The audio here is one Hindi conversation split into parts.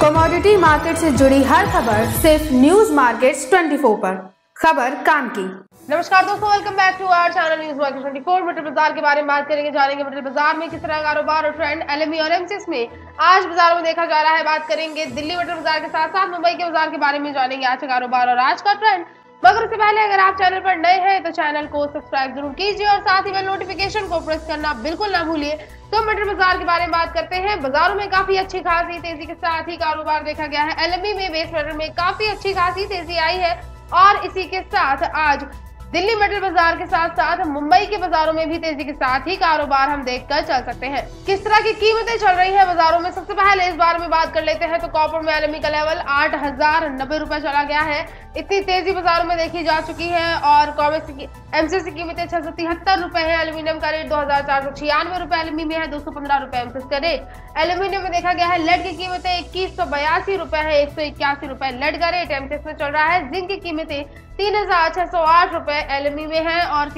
कमोडिटी मार्केट से जुड़ी हर खबर सिर्फ न्यूज मार्केट्स 24 पर। खबर काम की। नमस्कार दोस्तों, welcome back to our channel news market 24। Metal बाजार के बारे में बात करेंगे, जानेंगे मेटल बाजार में किस तरह कारोबार और ट्रेंड एलएमई और एमसीएक्स में आज बाजारों में देखा जा रहा है। बात करेंगे दिल्ली मेटल बाजार के साथ साथ मुंबई के बाजार के बारे में, जानेंगे आज का कारोबार और आज का ट्रेंड। मगर उससे पहले अगर आप चैनल पर नए हैं तो चैनल को सब्सक्राइब जरूर कीजिए और साथ ही बेल नोटिफिकेशन को प्रेस करना बिल्कुल ना भूलिए। तो मेटल बाजार के बारे में बात करते हैं। बाजारों में काफी अच्छी खासी तेजी के साथ ही कारोबार देखा गया है। एलएमई में बेस मेटल में काफी अच्छी खासी तेजी आई है और इसी के साथ आज दिल्ली मेटल बाजार के साथ साथ मुंबई के बाजारों में भी तेजी के साथ ही कारोबार हम देखकर चल सकते हैं। किस तरह की कीमतें चल रही हैं बाजारों में, सबसे पहले इस बारे में बात कर लेते हैं। तो कॉपर में एलएमई का लेवल 8090 रुपए चला गया है। इतनी तेजी बाजारों में देखी जा चुकी है। और कॉमेक्स की एमसीएक्स की कीमतें 673 रुपए है। एल्यूमिनियम का रेट 2496 रुपए एलएमई में है, 215 रुपए एमसीएक्स का रेट। एल्यूमिनियम में देखा गया है। लेड की कीमतें 2182 रुपए है, 181 रुपए लेड का रेट एमसीएक्स में चल रहा है। जिंक की कीमतें 3608 रुपए एलएमई में है और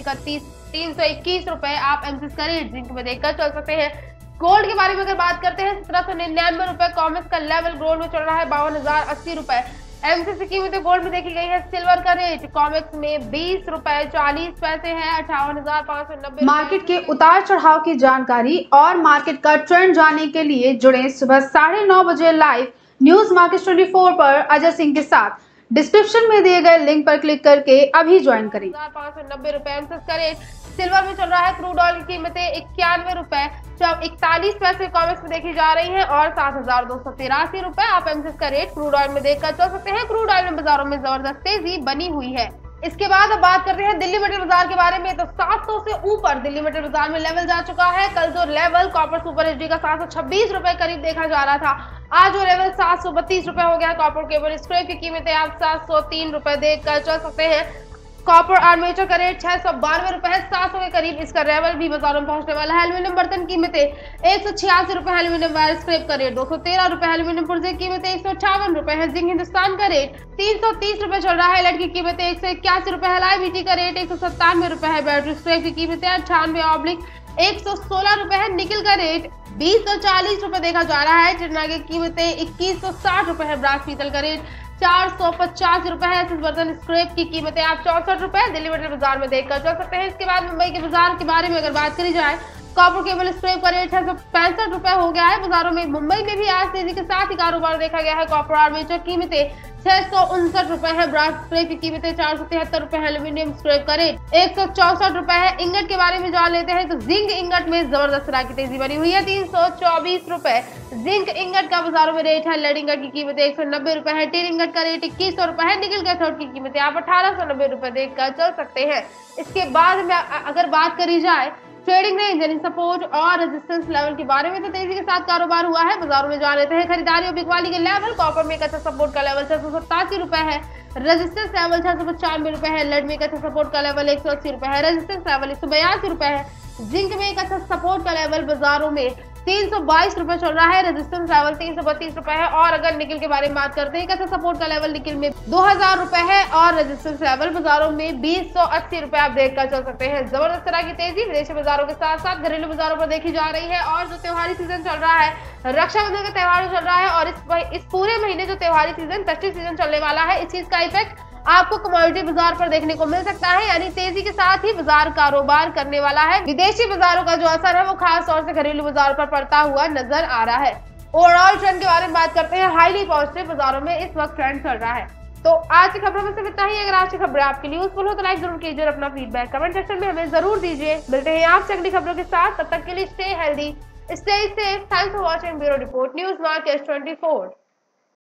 321 रुपए आप एमसीएक्स का रेट जिंक में देखकर चल सकते हैं। गोल्ड के बारे में अगर बात करते हैं, 1799 रुपए कॉमेक्स का लेवल गोल्ड में चल रहा है, 52,080 रुपए एमसीएक्स की कीमतें गोल्ड में देखी गई है। सिल्वर का रेट कॉमेक्स में 20 रुपए 40 पैसे है, 58,590। मार्केट के उतार चढ़ाव की जानकारी और मार्केट का ट्रेंड जानने के लिए जुड़े सुबह 9:30 बजे लाइव न्यूज मार्केट 24 पर अजय सिंह के साथ। डिस्क्रिप्शन में दिए गए लिंक पर क्लिक करके अभी ज्वाइन करें। 590 रुपए एमसीएक्स का रेट सिल्वर में चल रहा है। क्रूड ऑयल की कीमतें 91 रुपए 41 पैसे कॉमेक्स में देखी जा रही हैं और 7283 रुपए आप एमसीएक्स का रेट क्रूड ऑयल में देखकर चल सकते हैं। क्रूड ऑयल में बाजारों में जबरदस्त तेजी बनी हुई है। इसके बाद अब बात करते हैं दिल्ली मेटल बाजार के बारे में। तो 700 से ऊपर दिल्ली मेटल बाजार में लेवल जा चुका है। कल जो लेवल कॉपर सुपर एचडी का 726 रुपए करीब देखा जा रहा था, आज वो लेवल 732 रुपए हो गया। कॉपर केबल स्क्रेप की कीमतें आप 703 रुपए देखकर चल सकते हैं। कॉपर आर्मेचर का रेट 692 रुपए है, 700 के करीब इसका लेवल भी बाजारों में पहुंचने वाला है। एल्यूमिनियम बर्तन कीमतें 186 रुपए, एल्यूमिनियम वायर स्क्रैप का रेट 213 रुपए, एल्यूमिनियम पुर्जे की कीमतें 158 रुपए है। जिंक हिंदुस्तान का रेट 330 रुपए चल रहा है। लेड की कीमतें 181 रुपए है। लाइबिटी का रेट 197 रुपए है। बैटरी स्क्रैप की कीमतें 98/116 रुपए है। निकल का रेट 2040 रुपए देखा जा रहा है। चिटना की कीमतें 2160 रुपए है। ब्रास पीतल का रेट 450 रुपए है। एसएस बर्तन स्क्रैप की कीमतें आप 64 रुपए दिल्ली मेटल बाजार में देखकर चल सकते हैं। इसके बाद मुंबई के बाजार के बारे में अगर बात करी जाए, कॉपर केबल स्क्रैप का रेट 665 रुपए हो गया है बाजारों में। मुंबई में भी आज तेजी के साथ ही कारोबार देखा गया है। कॉपर आर्मेचर कीमतें 659 रुपए है। ब्रास स्क्रैप की कीमतें 473 रुपए है। एल्यूमिनियम स्क्रैप का रेट 164 रुपए है। इंगट के बारे में जान लेते हैं। तो जिंक इंगट में जबरदस्त तरह की तेजी बनी हुई है, 324 रुपए जिंक इंगट का बाजारों में रेट है। लेड इंगट की कीमतें 190 रुपए है। टिन इंगट का रेट 2100 रुपए है। निकल कैथोड की कीमतें आप 1890 रुपए देखकर चल सकते हैं। इसके बाद में अगर बात करी जाए ट्रेडिंग रेंज यानी सपोर्ट और रेजिस्टेंस लेवल के बारे में, तो तेजी के साथ कारोबार हुआ है बाजारों में। जान लेते हैं खरीदारी और बिकवाली के लेवल। कॉपर में अच्छा सपोर्ट का लेवल 687 रुपए है। रेजिस्टेंस लेवल 695 रुपए है। लेड में अच्छा सपोर्ट का लेवल 180 रुपए है। रेजिस्टेंस लेवल 182 रुपए है। जिंक में एक अच्छा सपोर्ट का लेवल बाजारों में 322 रुपए चल रहा है। रेजिस्टेंस लेवल 332 रुपए है। और अगर निकल के बारे में बात करते हैं, अच्छा सपोर्ट का लेवल निकल में 2000 रुपए है और रेजिस्टेंस लेवल बाजारों में 2080 रुपए आप देखकर चल सकते हैं। जबरदस्त तरह की तेजी विदेशी बाजारों के साथ साथ घरेलू बाजारों पर देखी जा रही है। और जो त्योहारी सीजन चल रहा है, रक्षाबंधन का त्योहार चल रहा है और इस पूरे महीने जो त्योहारी सीजन फेस्टिव सीजन चलने वाला है, इस चीज का इफेक्ट आपको कमोडिटी बाजार पर देखने को मिल सकता है। यानी तेजी के साथ ही बाजार कारोबार करने वाला है। विदेशी बाजारों का जो असर है वो खास तौर से घरेलू बाजार पर पड़ता हुआ नजर आ रहा है। ओवरऑल ट्रेंड के बारे में बात करते हैं, हाईली पॉजिटिव बाजारों में इस वक्त ट्रेंड चल रहा है। तो आज की खबरों में सिर्फ इतना ही। अगर आज की खबरें आपके लिए यूजफुल हो तो लाइक जरूर कीजिए और अपना फीडबैक कमेंट सेक्शन में हमें जरूर दीजिए। मिलते हैं आपसे अगली खबरों के साथ, तब तक के लिए stay healthy, stay safe. Thanks for watching bureau report news market 24।